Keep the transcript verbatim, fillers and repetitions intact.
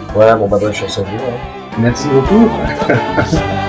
Ouais, bon bah bonne chance à vous. Hein. Merci beaucoup.